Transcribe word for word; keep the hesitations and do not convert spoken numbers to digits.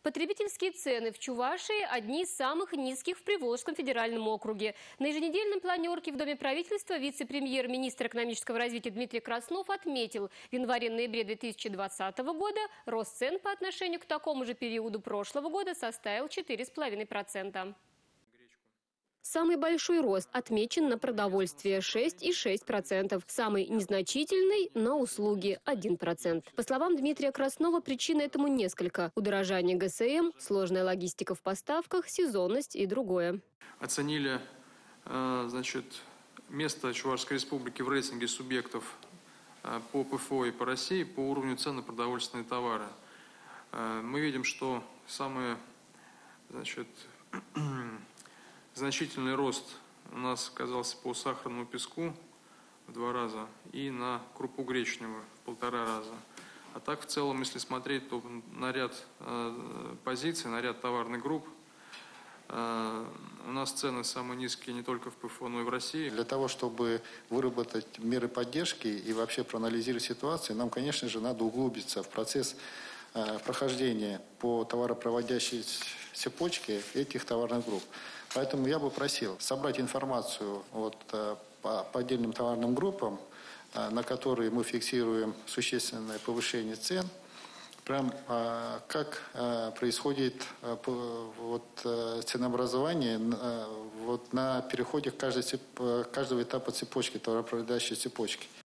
Потребительские цены в Чувашии одни из самых низких в Приволжском федеральном округе. На еженедельном планерке в Доме правительства вице-премьер-министр экономического развития Дмитрий Краснов отметил, в январе-ноябре две тысячи двадцатого года рост цен по отношению к такому же периоду прошлого года составил четыре и пять десятых процента. Самый большой рост отмечен на продовольствие – шесть и шесть десятых процента. Самый незначительный – на услуги – один процент. По словам Дмитрия Краснова, причин этому несколько. Удорожание ГСМ, сложная логистика в поставках, сезонность и другое. Оценили значит, место Чувашской республики в рейтинге субъектов по ПФО и по России по уровню цен на продовольственные товары. Мы видим, что самые значит, значительный рост у нас оказался по сахарному песку в два раза и на крупу гречневую в полтора раза. А так, в целом, если смотреть, то на ряд э, позиций, на ряд товарных групп э, у нас цены самые низкие не только в ПФО, но и в России. Для того, чтобы выработать меры поддержки и вообще проанализировать ситуацию, нам, конечно же, надо углубиться в процесс э, прохождения по товаропроводящей цепочке этих товарных групп. Поэтому я бы просил собрать информацию вот, по, по отдельным товарным группам, на которые мы фиксируем существенное повышение цен, прям как происходит вот, ценообразование вот, на переходе каждого этапа цепочки, товаропроводящей цепочки.